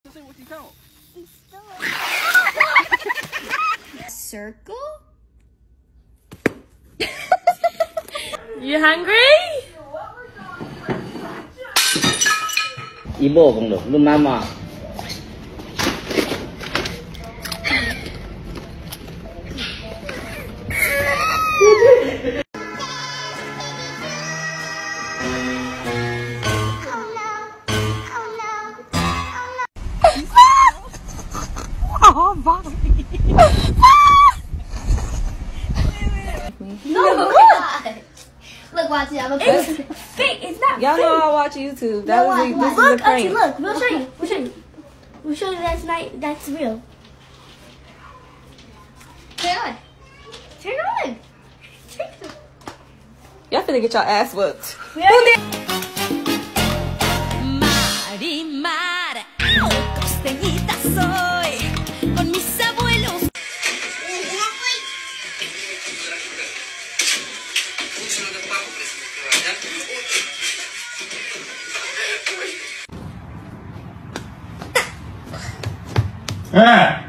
Say what you count. Circle? You hungry? Ibu cũng được, lu mama. No, look! Look, watch it. I'm a fake. It's not. Y'all know I watch YouTube. That No, was watch, this watch. is Look, a prank. Auntie, look. We'll show you. We'll show you. We'll show you that's real. Turn on. Turn on. Turn on. Y'all finna get your ass whooped. Marimar, costeñita soy, con mis abuelos. Eh!